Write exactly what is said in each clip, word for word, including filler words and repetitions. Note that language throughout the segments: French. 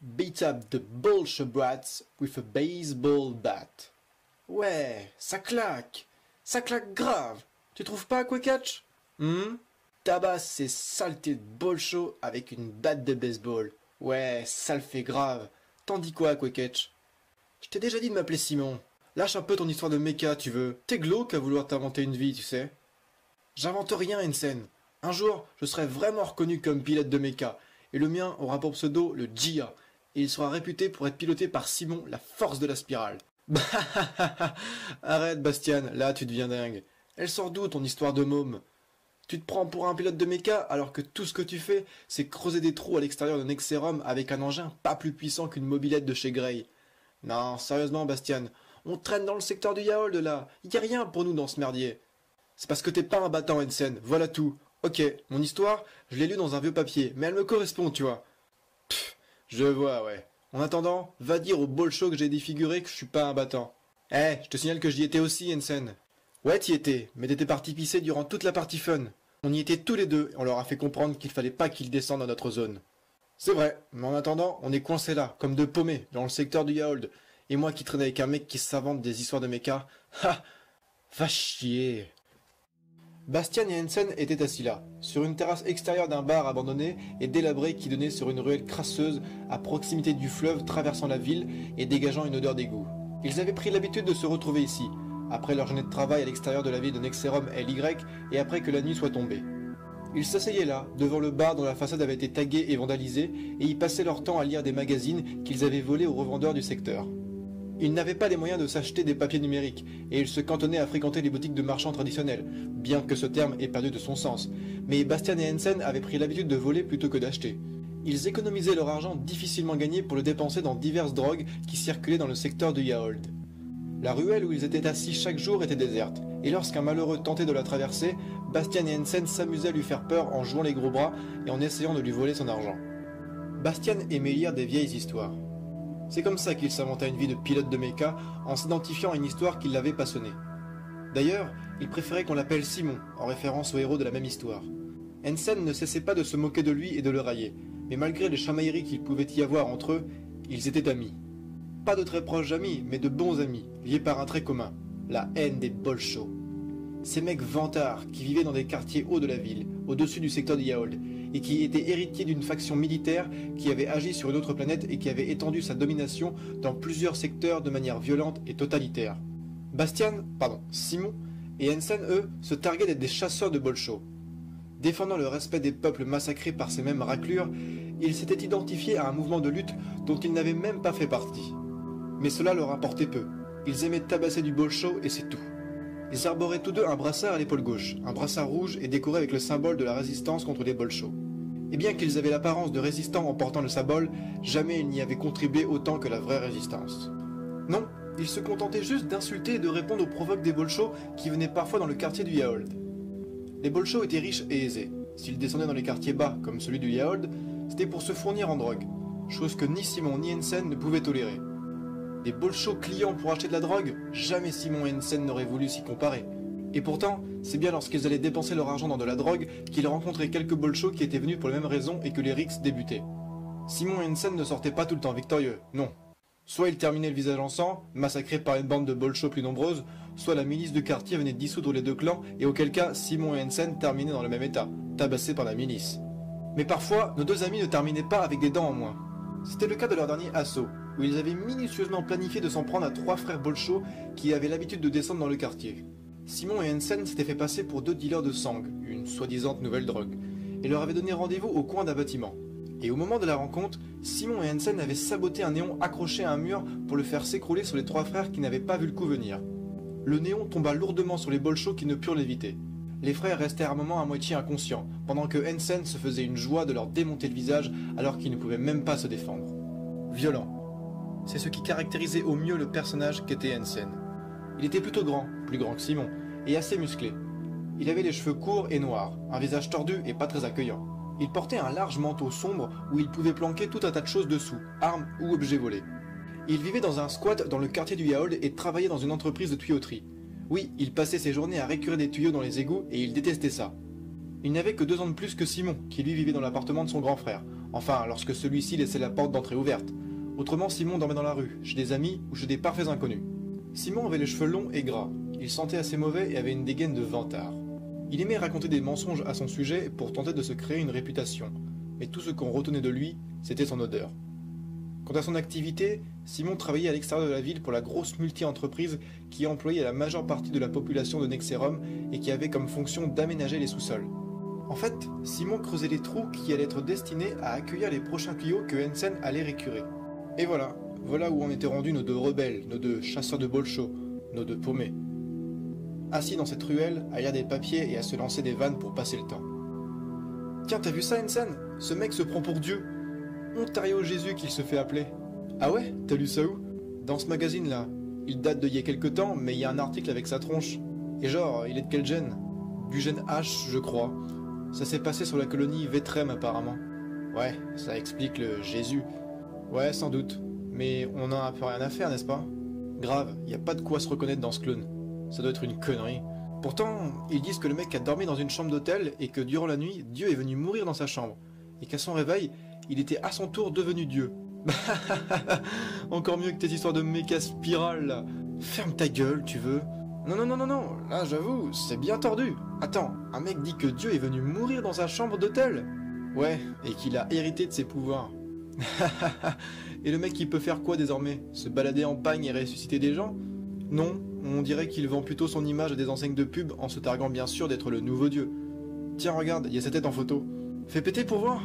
Beat up the bullshit brats with a baseball bat. Ouais, ça claque. Ça claque grave. Tu trouves pas, Quackatch? Hmm? Tabasse ces saletés de bolcho avec une batte de baseball. Ouais, ça le fait grave. T'en dis quoi, Quackatch? Je t'ai déjà dit de m'appeler Simon. Lâche un peu ton histoire de méca, tu veux. T'es glauque à vouloir t'inventer une vie, tu sais. J'invente rien, Ensen. Un jour, je serai vraiment reconnu comme pilote de méca, et le mien aura pour pseudo le G I A, et il sera réputé pour être piloté par Simon, la force de la spirale. Arrête, Bastian, là tu deviens dingue. Elle sort d'où ton histoire de môme? Tu te prends pour un pilote de méca alors que tout ce que tu fais, c'est creuser des trous à l'extérieur d'un Nexerum avec un engin pas plus puissant qu'une mobilette de chez Grey. Non, sérieusement, Bastian, on traîne dans le secteur du Yaold là, y a rien pour nous dans ce merdier. C'est parce que t'es pas un battant, Ensen, voilà tout. Ok, mon histoire, je l'ai lue dans un vieux papier, mais elle me correspond, tu vois. Pff, je vois, ouais. En attendant, va dire au bolcho que j'ai défiguré que je suis pas un battant. Eh, je te signale que j'y étais aussi, Ensen. Ouais, t'y étais, mais t'étais parti pisser durant toute la partie fun. On y était tous les deux, et on leur a fait comprendre qu'il fallait pas qu'ils descendent dans notre zone. C'est vrai, mais en attendant, on est coincés là, comme deux paumés, dans le secteur du Yaold. Et moi qui traîne avec un mec qui s'invente des histoires de méca. Ha! Va chier. Bastian et Ensen étaient assis là, sur une terrasse extérieure d'un bar abandonné et délabré qui donnait sur une ruelle crasseuse à proximité du fleuve traversant la ville et dégageant une odeur d'égout. Ils avaient pris l'habitude de se retrouver ici, après leur journée de travail à l'extérieur de la ville de Nexerum L Y et après que la nuit soit tombée. Ils s'asseyaient là, devant le bar dont la façade avait été taguée et vandalisée, et y passaient leur temps à lire des magazines qu'ils avaient volés aux revendeurs du secteur. Ils n'avaient pas les moyens de s'acheter des papiers numériques, et ils se cantonnaient à fréquenter les boutiques de marchands traditionnels, bien que ce terme ait perdu de son sens. Mais Bastian et Ensen avaient pris l'habitude de voler plutôt que d'acheter. Ils économisaient leur argent difficilement gagné pour le dépenser dans diverses drogues qui circulaient dans le secteur du Yaold. La ruelle où ils étaient assis chaque jour était déserte, et lorsqu'un malheureux tentait de la traverser, Bastian et Ensen s'amusaient à lui faire peur en jouant les gros bras et en essayant de lui voler son argent. Bastian aimait lire des vieilles histoires. C'est comme ça qu'il s'inventa une vie de pilote de méca en s'identifiant à une histoire qui l'avait passionné. D'ailleurs, il préférait qu'on l'appelle Simon, en référence au héros de la même histoire. Ensen ne cessait pas de se moquer de lui et de le railler, mais malgré les chamailleries qu'il pouvait y avoir entre eux, ils étaient amis. Pas de très proches amis, mais de bons amis, liés par un trait commun, la haine des bolchos. Ces mecs vantards qui vivaient dans des quartiers hauts de la ville, au-dessus du secteur de Yaold, et qui étaient héritiers d'une faction militaire qui avait agi sur une autre planète et qui avait étendu sa domination dans plusieurs secteurs de manière violente et totalitaire. Bastian, pardon, Simon et Ensen, eux, se targuaient d'être des chasseurs de bolchos. Défendant le respect des peuples massacrés par ces mêmes raclures, ils s'étaient identifiés à un mouvement de lutte dont ils n'avaient même pas fait partie. Mais cela leur importait peu. Ils aimaient tabasser du bolcho et c'est tout. Ils arboraient tous deux un brassard à l'épaule gauche, un brassard rouge et décoré avec le symbole de la résistance contre les bolchos. Et bien qu'ils avaient l'apparence de résistants en portant le symbole, jamais ils n'y avaient contribué autant que la vraie résistance. Non, ils se contentaient juste d'insulter et de répondre aux provoques des bolchos qui venaient parfois dans le quartier du Yaold. Les bolchos étaient riches et aisés. S'ils descendaient dans les quartiers bas, comme celui du Yaold, c'était pour se fournir en drogue, chose que ni Simon ni Ensen ne pouvaient tolérer. Des bolchos clients pour acheter de la drogue, jamais Simon et Ensen n'auraient voulu s'y comparer. Et pourtant, c'est bien lorsqu'ils allaient dépenser leur argent dans de la drogue qu'ils rencontraient quelques bolchos qui étaient venus pour les mêmes raisons et que les rixes débutaient. Simon et Ensen ne sortaient pas tout le temps victorieux, non. Soit ils terminaient le visage en sang, massacrés par une bande de bolchos plus nombreuses, soit la milice du quartier venait dissoudre les deux clans et auquel cas Simon et Ensen terminaient dans le même état, tabassés par la milice. Mais parfois, nos deux amis ne terminaient pas avec des dents en moins. C'était le cas de leur dernier assaut, où ils avaient minutieusement planifié de s'en prendre à trois frères bolchos qui avaient l'habitude de descendre dans le quartier. Simon et Ensen s'étaient fait passer pour deux dealers de sang, une soi-disant nouvelle drogue, et leur avaient donné rendez-vous au coin d'un bâtiment. Et au moment de la rencontre, Simon et Ensen avaient saboté un néon accroché à un mur pour le faire s'écrouler sur les trois frères qui n'avaient pas vu le coup venir. Le néon tomba lourdement sur les bolchos qui ne purent l'éviter. Les frères restèrent un moment à moitié inconscients, pendant que Ensen se faisait une joie de leur démonter le visage alors qu'ils ne pouvaient même pas se défendre. Violent. C'est ce qui caractérisait au mieux le personnage qu'était Ensen. Il était plutôt grand, plus grand que Simon, et assez musclé. Il avait les cheveux courts et noirs, un visage tordu et pas très accueillant. Il portait un large manteau sombre où il pouvait planquer tout un tas de choses dessous, armes ou objets volés. Il vivait dans un squat dans le quartier du Yaold et travaillait dans une entreprise de tuyauterie. Oui, il passait ses journées à récurer des tuyaux dans les égouts et il détestait ça. Il n'avait que deux ans de plus que Simon, qui lui vivait dans l'appartement de son grand frère, Enfin, lorsque celui-ci laissait la porte d'entrée ouverte. Autrement, Simon dormait dans la rue, chez des amis ou chez des parfaits inconnus. Simon avait les cheveux longs et gras. Il sentait assez mauvais et avait une dégaine de vantard. Il aimait raconter des mensonges à son sujet pour tenter de se créer une réputation. Mais tout ce qu'on retenait de lui, c'était son odeur. Quant à son activité, Simon travaillait à l'extérieur de la ville pour la grosse multi-entreprise qui employait la majeure partie de la population de Nexerum et qui avait comme fonction d'aménager les sous-sols. En fait, Simon creusait les trous qui allaient être destinés à accueillir les prochains tuyaux que Hansen allait récurer. Et voilà, voilà où en étaient rendus nos deux rebelles, nos deux chasseurs de bolcho, nos deux paumés. Assis dans cette ruelle, à lire des papiers et à se lancer des vannes pour passer le temps. Tiens, t'as vu ça, Hansen? Ce mec se prend pour Dieu. Ontario Jésus qu'il se fait appeler. Ah ouais? T'as lu ça où? Dans ce magazine-là. Il date d'il y a quelque temps, mais il y a un article avec sa tronche. Et genre, il est de quel gène? Du gène H, je crois. Ça s'est passé sur la colonie Vetrem, apparemment. Ouais, ça explique le Jésus. Ouais, sans doute. Mais on n'a un peu rien à faire, n'est-ce pas? Grave, y a pas de quoi se reconnaître dans ce clone. Ça doit être une connerie. Pourtant, ils disent que le mec a dormi dans une chambre d'hôtel et que durant la nuit, Dieu est venu mourir dans sa chambre. Et qu'à son réveil, il était à son tour devenu Dieu. Encore mieux que tes histoires de méca spirale là. Ferme ta gueule, tu veux. Non, non, non, non, non, là j'avoue, c'est bien tordu. Attends, un mec dit que Dieu est venu mourir dans sa chambre d'hôtel. Ouais, et qu'il a hérité de ses pouvoirs. Et le mec il peut faire quoi désormais? Se balader en pagne et ressusciter des gens? Non, on dirait qu'il vend plutôt son image à des enseignes de pub en se targuant bien sûr d'être le nouveau Dieu. Tiens regarde, il y a sa tête en photo. Fais péter pour voir.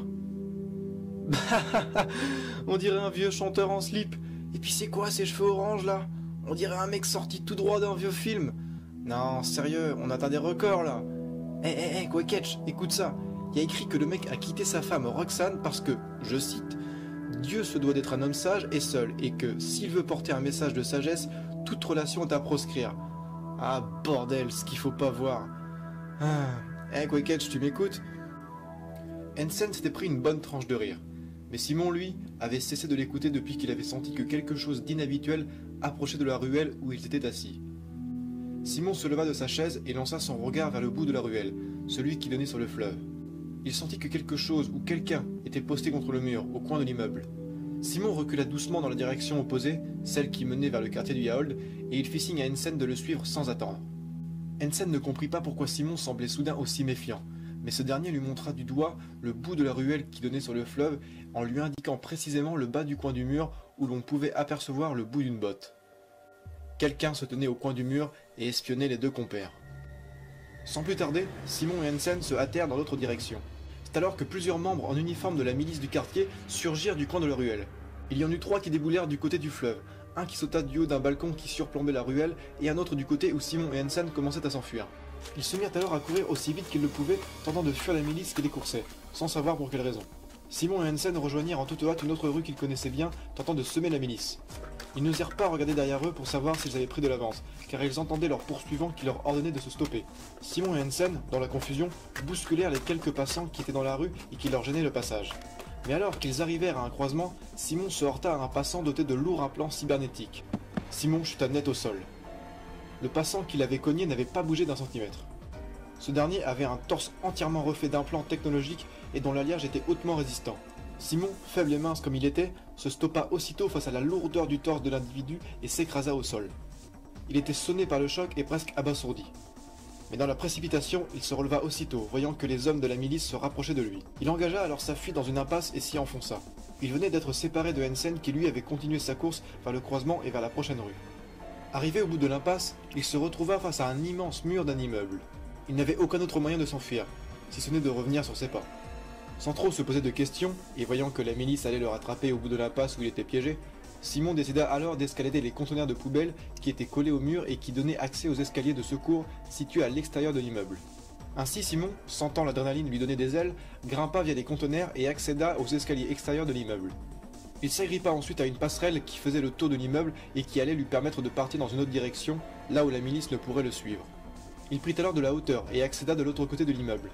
On dirait un vieux chanteur en slip. Et puis c'est quoi ces cheveux orange là? On dirait un mec sorti tout droit d'un vieux film. Non, sérieux, on atteint des records là. Eh eh eh, Quaketch, écoute ça. Il y a écrit que le mec a quitté sa femme Roxane parce que, je cite, Dieu se doit d'être un homme sage et seul, et que s'il veut porter un message de sagesse, toute relation est à proscrire. Ah bordel, ce qu'il faut pas voir. Ah, eh Quaketch, tu m'écoutes? Hansen s'était pris une bonne tranche de rire. Mais Simon, lui, avait cessé de l'écouter depuis qu'il avait senti que quelque chose d'inhabituel approchait de la ruelle où ils étaient assis. Simon se leva de sa chaise et lança son regard vers le bout de la ruelle, celui qui donnait sur le fleuve. Il sentit que quelque chose ou quelqu'un était posté contre le mur, au coin de l'immeuble. Simon recula doucement dans la direction opposée, celle qui menait vers le quartier du Yaold, et il fit signe à Hansen de le suivre sans attendre. Hansen ne comprit pas pourquoi Simon semblait soudain aussi méfiant, mais ce dernier lui montra du doigt le bout de la ruelle qui donnait sur le fleuve en lui indiquant précisément le bas du coin du mur où l'on pouvait apercevoir le bout d'une botte. Quelqu'un se tenait au coin du mur et espionnait les deux compères. Sans plus tarder, Simon et Hansen se hâtèrent dans l'autre direction. C'est alors que plusieurs membres en uniforme de la milice du quartier surgirent du coin de la ruelle. Il y en eut trois qui déboulèrent du côté du fleuve, un qui sauta du haut d'un balcon qui surplombait la ruelle et un autre du côté où Simon et Hansen commençaient à s'enfuir. Ils se mirent alors à courir aussi vite qu'ils le pouvaient, tentant de fuir la milice qui les coursait, sans savoir pour quelle raison. Simon et Hansen rejoignirent en toute hâte une autre rue qu'ils connaissaient bien, tentant de semer la milice. Ils n'osèrent pas regarder derrière eux pour savoir s'ils avaient pris de l'avance, car ils entendaient leurs poursuivants qui leur ordonnaient de se stopper. Simon et Hansen, dans la confusion, bousculèrent les quelques passants qui étaient dans la rue et qui leur gênaient le passage. Mais alors qu'ils arrivèrent à un croisement, Simon se heurta à un passant doté de lourds implants cybernétiques. Simon chuta net au sol. Le passant qui l'avait cogné n'avait pas bougé d'un centimètre. Ce dernier avait un torse entièrement refait d'implants technologiques et dont l'alliage était hautement résistant. Simon, faible et mince comme il était, se stoppa aussitôt face à la lourdeur du torse de l'individu et s'écrasa au sol. Il était sonné par le choc et presque abasourdi. Mais dans la précipitation, il se releva aussitôt, voyant que les hommes de la milice se rapprochaient de lui. Il engagea alors sa fuite dans une impasse et s'y enfonça. Il venait d'être séparé de Hansen qui lui avait continué sa course vers le croisement et vers la prochaine rue. Arrivé au bout de l'impasse, il se retrouva face à un immense mur d'un immeuble. Il n'avait aucun autre moyen de s'enfuir, si ce n'est de revenir sur ses pas. Sans trop se poser de questions, et voyant que la milice allait le rattraper au bout de l'impasse où il était piégé, Simon décida alors d'escalader les conteneurs de poubelles qui étaient collés au mur et qui donnaient accès aux escaliers de secours situés à l'extérieur de l'immeuble. Ainsi Simon, sentant l'adrénaline lui donner des ailes, grimpa via les conteneurs et accéda aux escaliers extérieurs de l'immeuble. Il s'agrippa ensuite à une passerelle qui faisait le tour de l'immeuble et qui allait lui permettre de partir dans une autre direction, là où la milice ne pourrait le suivre. Il prit alors de la hauteur et accéda de l'autre côté de l'immeuble.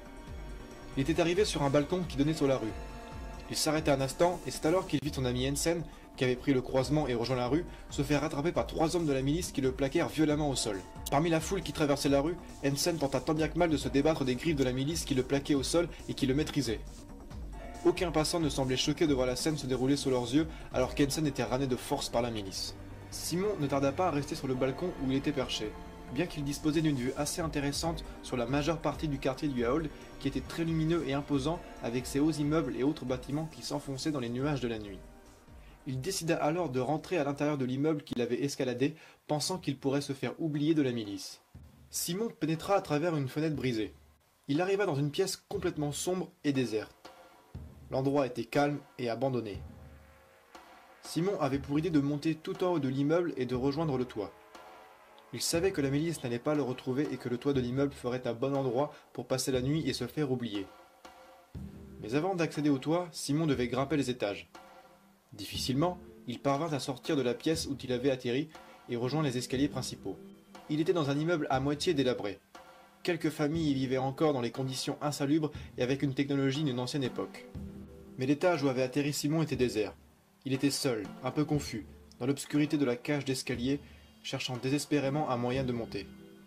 Il était arrivé sur un balcon qui donnait sur la rue. Il s'arrêta un instant et c'est alors qu'il vit son ami Hansen, qui avait pris le croisement et rejoint la rue, se faire rattraper par trois hommes de la milice qui le plaquèrent violemment au sol. Parmi la foule qui traversait la rue, Hansen tenta tant bien que mal de se débattre des griffes de la milice qui le plaquaient au sol et qui le maîtrisaient. Aucun passant ne semblait choqué de voir la scène se dérouler sous leurs yeux alors qu'Henson était ramené de force par la milice. Simon ne tarda pas à rester sur le balcon où il était perché, bien qu'il disposait d'une vue assez intéressante sur la majeure partie du quartier du Ahold, qui était très lumineux et imposant avec ses hauts immeubles et autres bâtiments qui s'enfonçaient dans les nuages de la nuit. Il décida alors de rentrer à l'intérieur de l'immeuble qu'il avait escaladé, pensant qu'il pourrait se faire oublier de la milice. Simon pénétra à travers une fenêtre brisée. Il arriva dans une pièce complètement sombre et déserte. L'endroit était calme et abandonné. Simon avait pour idée de monter tout en haut de l'immeuble et de rejoindre le toit. Il savait que la milice n'allait pas le retrouver et que le toit de l'immeuble ferait un bon endroit pour passer la nuit et se faire oublier. Mais avant d'accéder au toit, Simon devait grimper les étages. Difficilement, il parvint à sortir de la pièce où il avait atterri et rejoint les escaliers principaux. Il était dans un immeuble à moitié délabré. Quelques familles y vivaient encore dans les conditions insalubres et avec une technologie d'une ancienne époque. Mais l'étage où avait atterri Simon était désert. Il était seul, un peu confus, dans l'obscurité de la cage d'escalier, cherchant désespérément un moyen de monter.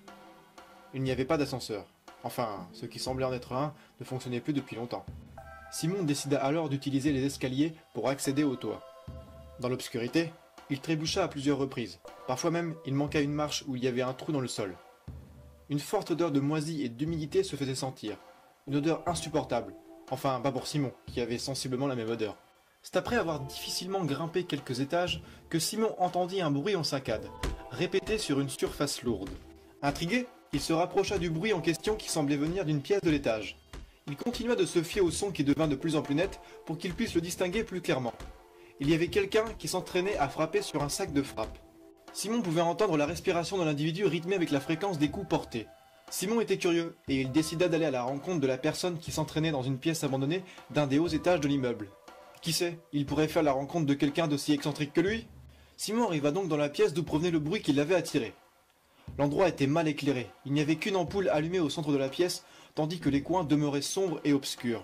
Il n'y avait pas d'ascenseur. Enfin, ce qui semblait en être un ne fonctionnait plus depuis longtemps. Simon décida alors d'utiliser les escaliers pour accéder au toit. Dans l'obscurité, il trébucha à plusieurs reprises. Parfois même, il manqua une marche où il y avait un trou dans le sol. Une forte odeur de moisi et d'humidité se faisait sentir. Une odeur insupportable. Enfin, pas pour Simon, qui avait sensiblement la même odeur. C'est après avoir difficilement grimpé quelques étages que Simon entendit un bruit en saccade, répété sur une surface lourde. Intrigué, il se rapprocha du bruit en question qui semblait venir d'une pièce de l'étage. Il continua de se fier au son qui devint de plus en plus net pour qu'il puisse le distinguer plus clairement. Il y avait quelqu'un qui s'entraînait à frapper sur un sac de frappe. Simon pouvait entendre la respiration de l'individu rythmée avec la fréquence des coups portés. Simon était curieux, et il décida d'aller à la rencontre de la personne qui s'entraînait dans une pièce abandonnée d'un des hauts étages de l'immeuble. Qui sait, il pourrait faire la rencontre de quelqu'un d'aussi excentrique que lui? Simon arriva donc dans la pièce d'où provenait le bruit qui l'avait attiré. L'endroit était mal éclairé, il n'y avait qu'une ampoule allumée au centre de la pièce, tandis que les coins demeuraient sombres et obscurs.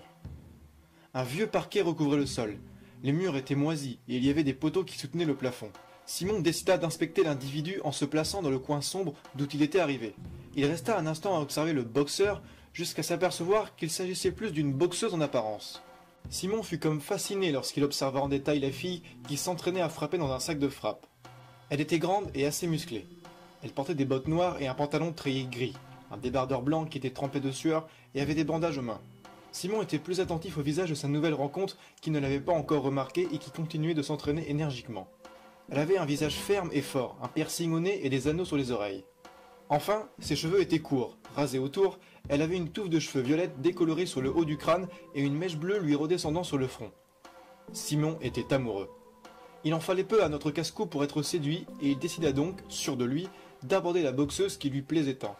Un vieux parquet recouvrait le sol, les murs étaient moisis et il y avait des poteaux qui soutenaient le plafond. Simon décida d'inspecter l'individu en se plaçant dans le coin sombre d'où il était arrivé. Il resta un instant à observer le boxeur jusqu'à s'apercevoir qu'il s'agissait plus d'une boxeuse en apparence. Simon fut comme fasciné lorsqu'il observa en détail la fille qui s'entraînait à frapper dans un sac de frappe. Elle était grande et assez musclée. Elle portait des bottes noires et un pantalon treillé gris, un débardeur blanc qui était trempé de sueur et avait des bandages aux mains. Simon était plus attentif au visage de sa nouvelle rencontre qui ne l'avait pas encore remarqué et qui continuait de s'entraîner énergiquement. Elle avait un visage ferme et fort, un piercing au nez et des anneaux sur les oreilles. Enfin, ses cheveux étaient courts, rasés autour, elle avait une touffe de cheveux violettes décolorée sur le haut du crâne et une mèche bleue lui redescendant sur le front. Simon était amoureux. Il en fallait peu à notre casse-cou pour être séduit et il décida donc, sûr de lui, d'aborder la boxeuse qui lui plaisait tant.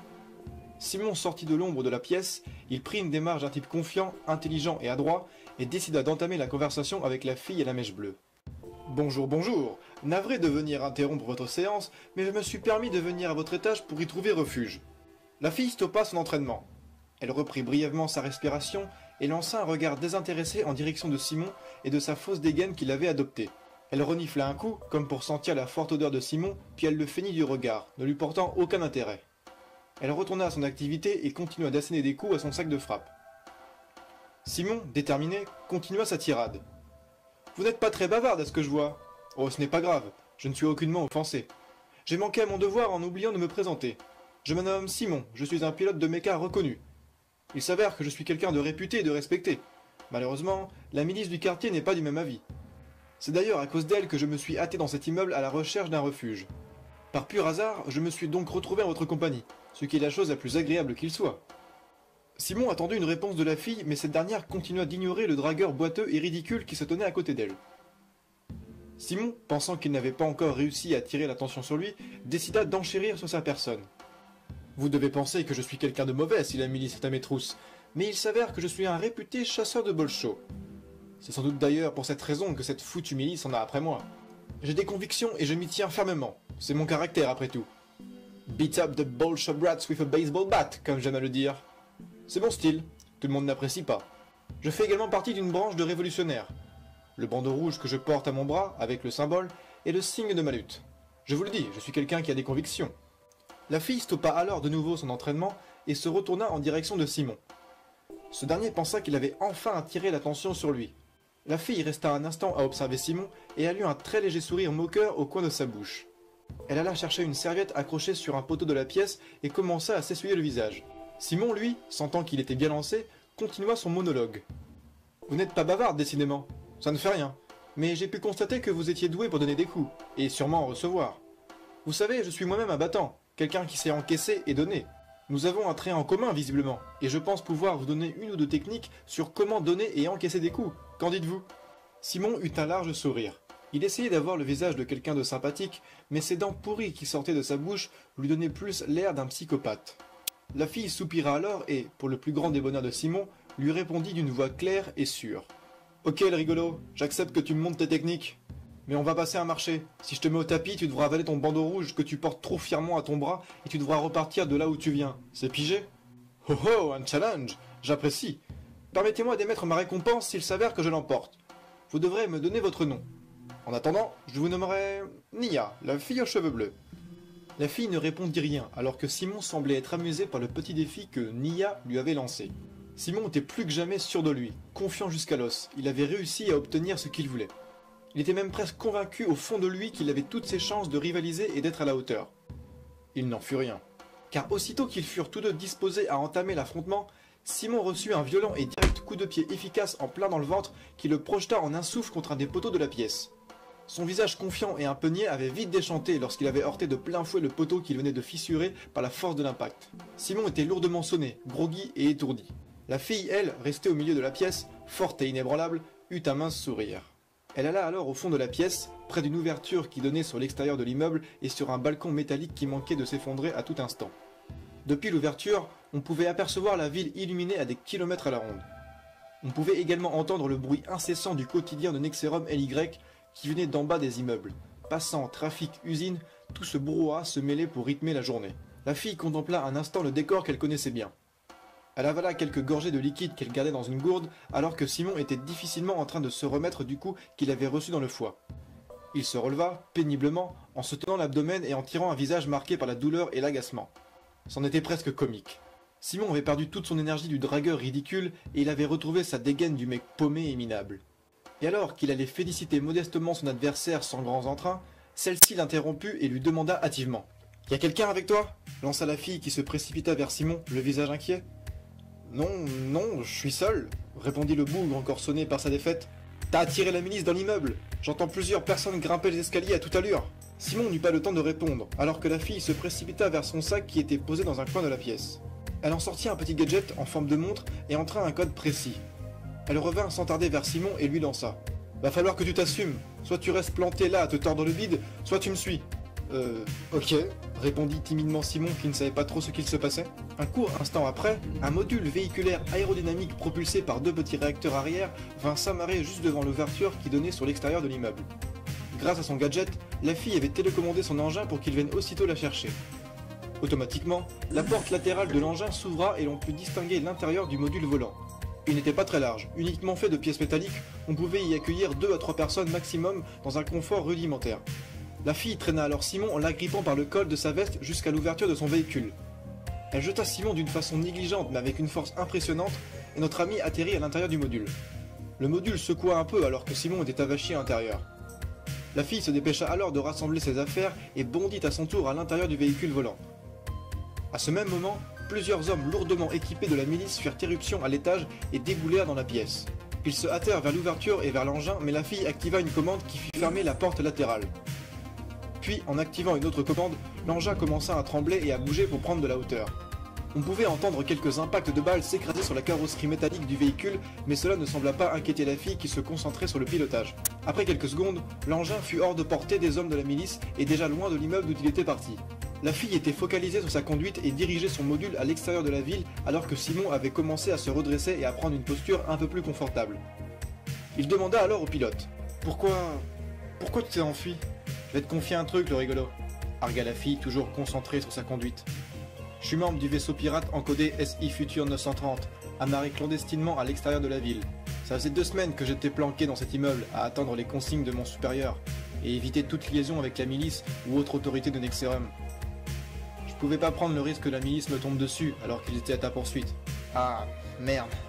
Simon sortit de l'ombre de la pièce, il prit une démarche d'un type confiant, intelligent et adroit et décida d'entamer la conversation avec la fille à la mèche bleue. Bonjour, bonjour. Navré de venir interrompre votre séance, mais je me suis permis de venir à votre étage pour y trouver refuge. La fille stoppa son entraînement. Elle reprit brièvement sa respiration et lança un regard désintéressé en direction de Simon et de sa fausse dégaine qu'il avait adoptée. Elle renifla un coup, comme pour sentir la forte odeur de Simon, puis elle le feignit du regard, ne lui portant aucun intérêt. Elle retourna à son activité et continua d'asséner des coups à son sac de frappe. Simon, déterminé, continua sa tirade. « Vous n'êtes pas très bavarde à ce que je vois. Oh, ce n'est pas grave, je ne suis aucunement offensé. J'ai manqué à mon devoir en oubliant de me présenter. Je me nomme Simon, je suis un pilote de méca reconnu. Il s'avère que je suis quelqu'un de réputé et de respecté. Malheureusement, la milice du quartier n'est pas du même avis. C'est d'ailleurs à cause d'elle que je me suis hâté dans cet immeuble à la recherche d'un refuge. Par pur hasard, je me suis donc retrouvé en votre compagnie, ce qui est la chose la plus agréable qu'il soit. » Simon attendit une réponse de la fille, mais cette dernière continua d'ignorer le dragueur boiteux et ridicule qui se tenait à côté d'elle. Simon, pensant qu'il n'avait pas encore réussi à attirer l'attention sur lui, décida d'enchérir sur sa personne. « Vous devez penser que je suis quelqu'un de mauvais si la milice est à mes trousses, mais il s'avère que je suis un réputé chasseur de bolchos. C'est sans doute d'ailleurs pour cette raison que cette foutue milice en a après moi. J'ai des convictions et je m'y tiens fermement, c'est mon caractère après tout. Beat up the bolsho brats with a baseball bat, comme j'aime à le dire. C'est mon style, tout le monde n'apprécie pas. Je fais également partie d'une branche de révolutionnaires. Le bandeau rouge que je porte à mon bras, avec le symbole, est le signe de ma lutte. Je vous le dis, je suis quelqu'un qui a des convictions. » La fille stoppa alors de nouveau son entraînement et se retourna en direction de Simon. Ce dernier pensa qu'il avait enfin attiré l'attention sur lui. La fille resta un instant à observer Simon et elle eut un très léger sourire moqueur au coin de sa bouche. Elle alla chercher une serviette accrochée sur un poteau de la pièce et commença à s'essuyer le visage. Simon, lui, sentant qu'il était bien lancé, continua son monologue. « Vous n'êtes pas bavarde, décidément. Ça ne fait rien. Mais j'ai pu constater que vous étiez doué pour donner des coups, et sûrement en recevoir. Vous savez, je suis moi-même un battant, quelqu'un qui sait encaisser et donner. Nous avons un trait en commun, visiblement, et je pense pouvoir vous donner une ou deux techniques sur comment donner et encaisser des coups. Qu'en dites-vous » Simon eut un large sourire. Il essayait d'avoir le visage de quelqu'un de sympathique, mais ses dents pourries qui sortaient de sa bouche lui donnaient plus l'air d'un psychopathe. La fille soupira alors et, pour le plus grand des bonheurs de Simon, lui répondit d'une voix claire et sûre. « Ok, le rigolo, j'accepte que tu me montres tes techniques. Mais on va passer un marché. Si je te mets au tapis, tu devras avaler ton bandeau rouge que tu portes trop fièrement à ton bras et tu devras repartir de là où tu viens. C'est pigé ?»« Oh oh, un challenge. J'apprécie. Permettez-moi d'émettre ma récompense s'il s'avère que je l'emporte. Vous devrez me donner votre nom. En attendant, je vous nommerai Nia, la fille aux cheveux bleus. » La fille ne répondit rien, alors que Simon semblait être amusé par le petit défi que Nia lui avait lancé. Simon était plus que jamais sûr de lui, confiant jusqu'à l'os. Il avait réussi à obtenir ce qu'il voulait. Il était même presque convaincu au fond de lui qu'il avait toutes ses chances de rivaliser et d'être à la hauteur. Il n'en fut rien. Car aussitôt qu'ils furent tous deux disposés à entamer l'affrontement, Simon reçut un violent et direct coup de pied efficace en plein dans le ventre qui le projeta en un souffle contre un des poteaux de la pièce. Son visage confiant et un peu niais avait vite déchanté lorsqu'il avait heurté de plein fouet le poteau qu'il venait de fissurer par la force de l'impact. Simon était lourdement sonné, groggy et étourdi. La fille, elle, restée au milieu de la pièce, forte et inébranlable, eut un mince sourire. Elle alla alors au fond de la pièce, près d'une ouverture qui donnait sur l'extérieur de l'immeuble et sur un balcon métallique qui manquait de s'effondrer à tout instant. Depuis l'ouverture, on pouvait apercevoir la ville illuminée à des kilomètres à la ronde. On pouvait également entendre le bruit incessant du quotidien de Nexerum L Y qui venait d'en bas des immeubles. Passants, trafic, usines, tout ce brouhaha se mêlait pour rythmer la journée. La fille contempla un instant le décor qu'elle connaissait bien. Elle avala quelques gorgées de liquide qu'elle gardait dans une gourde, alors que Simon était difficilement en train de se remettre du coup qu'il avait reçu dans le foie. Il se releva, péniblement, en se tenant l'abdomen et en tirant un visage marqué par la douleur et l'agacement. C'en était presque comique. Simon avait perdu toute son énergie du dragueur ridicule et il avait retrouvé sa dégaine du mec paumé et minable. Et alors qu'il allait féliciter modestement son adversaire sans grands entrains, celle-ci l'interromput et lui demanda hâtivement. « Y a quelqu'un avec toi ?» lança la fille qui se précipita vers Simon, le visage inquiet. « Non, non, je suis seul, » répondit le bougre encore sonné par sa défaite. « T'as attiré la milice dans l'immeuble. J'entends plusieurs personnes grimper les escaliers à toute allure. » Simon n'eut pas le temps de répondre, alors que la fille se précipita vers son sac qui était posé dans un coin de la pièce. Elle en sortit un petit gadget en forme de montre et entra un code précis. Elle revint sans tarder vers Simon et lui lança. « Va falloir que tu t'assumes. Soit tu restes planté là à te tordre le bide, soit tu me suis. » Euh, ok, répondit timidement Simon qui ne savait pas trop ce qu'il se passait. Un court instant après, un module véhiculaire aérodynamique propulsé par deux petits réacteurs arrière vint s'amarrer juste devant l'ouverture qui donnait sur l'extérieur de l'immeuble. Grâce à son gadget, la fille avait télécommandé son engin pour qu'il vienne aussitôt la chercher. Automatiquement, la porte latérale de l'engin s'ouvra et l'on put distinguer l'intérieur du module volant. Il n'était pas très large, uniquement fait de pièces métalliques, on pouvait y accueillir deux à trois personnes maximum dans un confort rudimentaire. La fille traîna alors Simon en l'agrippant par le col de sa veste jusqu'à l'ouverture de son véhicule. Elle jeta Simon d'une façon négligente mais avec une force impressionnante et notre ami atterrit à l'intérieur du module. Le module secoua un peu alors que Simon était avachi à l'intérieur. La fille se dépêcha alors de rassembler ses affaires et bondit à son tour à l'intérieur du véhicule volant. À ce même moment, plusieurs hommes lourdement équipés de la milice firent éruption à l'étage et déboulèrent dans la pièce. Ils se hâtèrent vers l'ouverture et vers l'engin mais la fille activa une commande qui fit fermer la porte latérale. Puis, en activant une autre commande, l'engin commença à trembler et à bouger pour prendre de la hauteur. On pouvait entendre quelques impacts de balles s'écraser sur la carrosserie métallique du véhicule, mais cela ne sembla pas inquiéter la fille qui se concentrait sur le pilotage. Après quelques secondes, l'engin fut hors de portée des hommes de la milice et déjà loin de l'immeuble d'où il était parti. La fille était focalisée sur sa conduite et dirigeait son module à l'extérieur de la ville alors que Simon avait commencé à se redresser et à prendre une posture un peu plus confortable. Il demanda alors au pilote. « Pourquoi... pourquoi tu t'es enfui ? Je vais te confier un truc, le rigolo. » argua la fille, toujours concentrée sur sa conduite. « Je suis membre du vaisseau pirate encodé S I Future neuf cent trente, amarré clandestinement à l'extérieur de la ville. Ça faisait deux semaines que j'étais planqué dans cet immeuble à attendre les consignes de mon supérieur et éviter toute liaison avec la milice ou autre autorité de Nexerum. Je pouvais pas prendre le risque que la milice me tombe dessus alors qu'ils étaient à ta poursuite. » Ah, merde.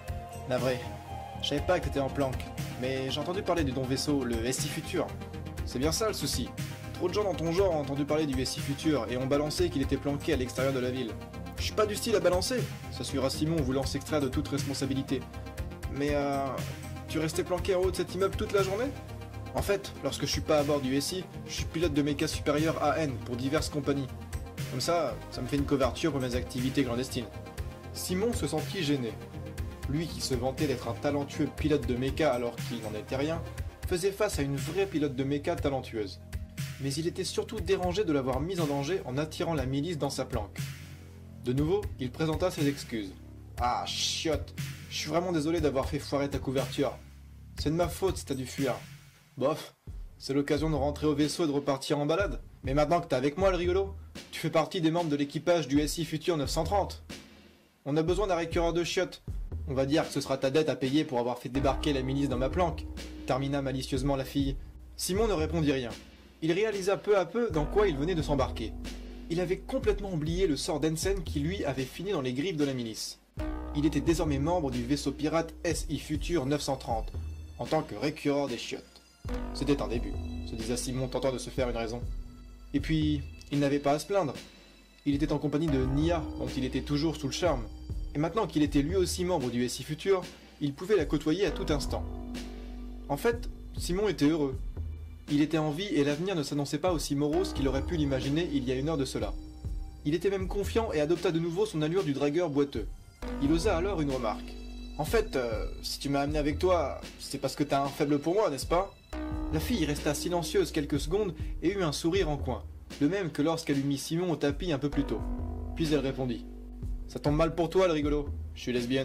Navré. Je savais pas que t'étais en planque. Mais j'ai entendu parler du don vaisseau, le S I Futur. C'est bien ça le souci. Trop de gens dans ton genre ont entendu parler du S I Futur et ont balancé qu'il était planqué à l'extérieur de la ville. Je suis pas du style à balancer, s'assurera Simon voulant s'extraire de toute responsabilité. Mais euh... tu restais planqué en haut de cet immeuble toute la journée? En fait, lorsque je suis pas à bord du S I, je suis pilote de méca supérieur A N pour diverses compagnies. Comme ça, ça me fait une couverture pour mes activités clandestines. Simon se sentit gêné. Lui qui se vantait d'être un talentueux pilote de méca alors qu'il n'en était rien, faisait face à une vraie pilote de méca talentueuse. Mais il était surtout dérangé de l'avoir mise en danger en attirant la milice dans sa planque. De nouveau, il présenta ses excuses. Ah, chiotte, je suis vraiment désolé d'avoir fait foirer ta couverture. C'est de ma faute si t'as dû fuir. Bof, c'est l'occasion de rentrer au vaisseau et de repartir en balade. Mais maintenant que t'es avec moi, le rigolo, tu fais partie des membres de l'équipage du S I Futur neuf cent trente. On a besoin d'un récureur de chiottes. On va dire que ce sera ta dette à payer pour avoir fait débarquer la milice dans ma planque, termina malicieusement la fille. Simon ne répondit rien. Il réalisa peu à peu dans quoi il venait de s'embarquer. Il avait complètement oublié le sort d'Ensen qui lui avait fini dans les griffes de la milice. Il était désormais membre du vaisseau pirate S I Futur neuf cent trente, en tant que récureur des chiottes. C'était un début, se disait Simon tentant de se faire une raison. Et puis, il n'avait pas à se plaindre. Il était en compagnie de Nia, dont il était toujours sous le charme. Et maintenant qu'il était lui aussi membre du S I Futur, il pouvait la côtoyer à tout instant. En fait, Simon était heureux. Il était en vie et l'avenir ne s'annonçait pas aussi morose qu'il aurait pu l'imaginer il y a une heure de cela. Il était même confiant et adopta de nouveau son allure du dragueur boiteux. Il osa alors une remarque. « En fait, euh, si tu m'as amené avec toi, c'est parce que t'as un faible pour moi, n'est-ce pas ?» La fille resta silencieuse quelques secondes et eut un sourire en coin, le même que lorsqu'elle eut mis Simon au tapis un peu plus tôt. Puis elle répondit. « Ça tombe mal pour toi, le rigolo. Je suis lesbienne. »